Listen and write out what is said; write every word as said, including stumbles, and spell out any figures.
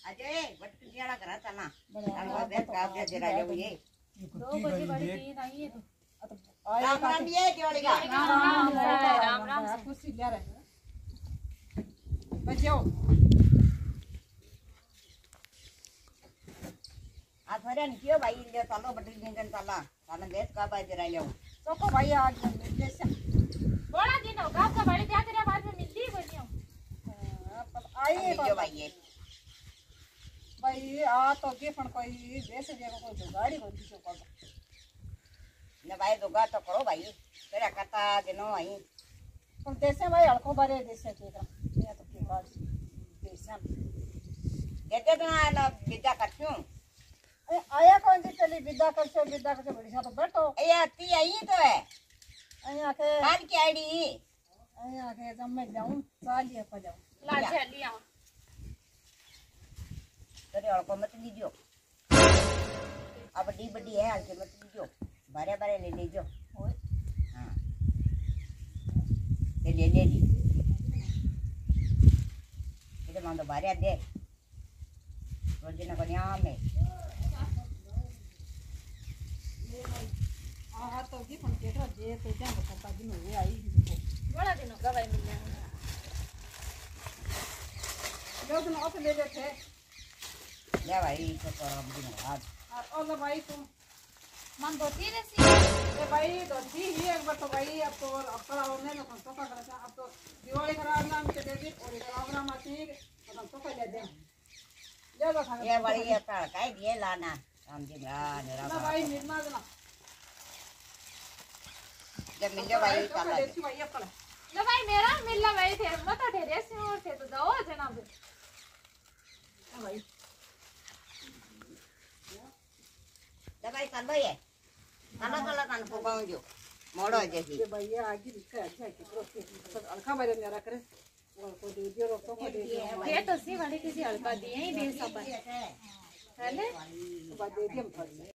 Ajay but कियाड़ा करा चलना चलो बेस का दे जरा ले ये दो बजे बड़ी तीन आई है तो राम राम ये दिवाली का राम राम राम राम कुर्सी ले रहे बच्चों आज फरे नियो भाई ले चलो बट दिन चला चलो बेस का बाय जरा ले तो को भाई आज ले से बड़ा दिन हो गांव का बड़ी क्या तेरे बाद में मिलती बनियो आई जो भाई भाई आ तो के पण कोई वैसे जगह कोई गाड़ी बंदी छो को ने भाई दोगा तो करो भाई तेरा कथा दिनो आई पण देसे भाई हड़को बारे देसे के कर ये तो के गाड़ी देसे देते तो ना विदा करछू ए आया कौन जी चली विदा कर छो विदा कर बड़ी सा तो बैठो ए आती आई तो है आया के काल की आईडी आया के जब मैं जाऊं चालिए पर जाऊं ला चली आ तेरे और को मत लीजियो अब डी बड़ी है हल्के मत लीजियो बारे बारे ले लीजियो हां ये ले ले ली इधर मान दो बारे दे रोज ना को यहां में आ तो की पण के जे तो जा पता दिन हुए आई बड़ा दिन हो गए मिलने जो दिन ऑफ ले लेते ले भाई तो करम दिन आज और भाई तुम मन दो तीन सी ए भाई दो दी ही एक बार तो भाई अब तो अपना होने में कौन तो का करता अब तो दिवाली का नाम के दे दी और प्रोग्राम आती तो तो को ले दे ले लो खा ये बड़ी ये तार काई दिए लाना हम दिन रा मेरा ना भाई निर्मा ना जब मिल जाए भाई चला देसी भाई अपना लो भाई मेरा मिलना भाई थे मत ढेरे से और थे तो दो जनाब भाई दवाई कर लो ये खाना खाना कान को गाँव जो मोड़ो जैसी ये भैया आगे लिखा है अच्छा कि अलखा भाई मेरा करे और को दे दियो तो को दे दियो ये तो सी वाली किसी हल्का दिए ही दे सब है ले बाद दे दियो हम